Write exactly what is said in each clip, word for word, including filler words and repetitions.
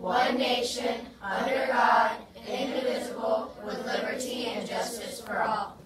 one nation, under God, indivisible, with liberty and justice for all.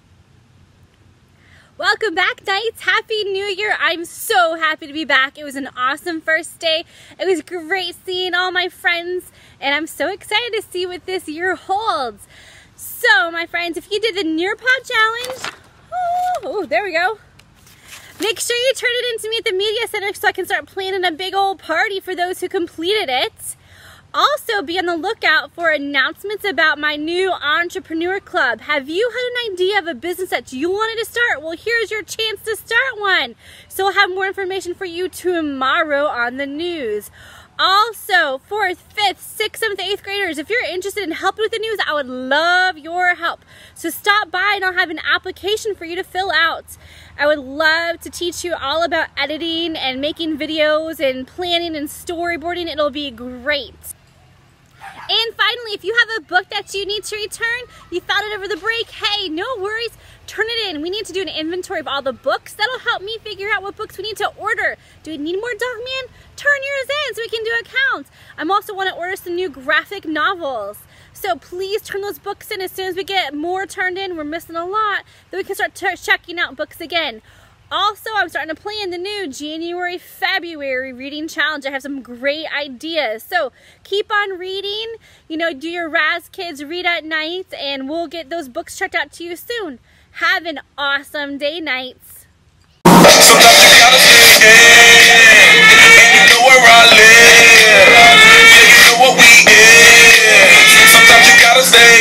Welcome back, Knights. Happy New Year. I'm so happy to be back. It was an awesome first day. It was great seeing all my friends, and I'm so excited to see what this year holds. So, my friends, if you did the Nearpod Challenge, oh, oh, there we go. Make sure you turn it in to me at the Media Center so I can start planning a big old party for those who completed it. Also, be on the lookout for announcements about my new Entrepreneur Club. Have you had an idea of a business that you wanted to start? Well, here's your chance to start one. So I'll have more information for you tomorrow on the news. Also, fourth, fifth, sixth, seventh, eighth graders, if you're interested in helping with the news, I would love your help. So stop by and I'll have an application for you to fill out. I would love to teach you all about editing and making videos and planning and storyboarding. It'll be great. And finally, if you have a book that you need to return, you found it over the break, hey, no worries, turn it in. We need to do an inventory of all the books. That'll help me figure out what books we need to order. Do we need more Dogman? Turn yours in so we can do a count. I also want to order some new graphic novels. So please turn those books in as soon as we get more turned in. We're missing a lot. Then we can start checking out books again. Also, I'm starting to plan the new January, February reading challenge. I have some great ideas. So keep on reading. You know, do your Raz Kids Read at Night, and we'll get those books checked out to you soon. Have an awesome day, Knights. Sometimes you gotta stay in, and you know where I live. Yeah, you know what we is. Sometimes you gotta stay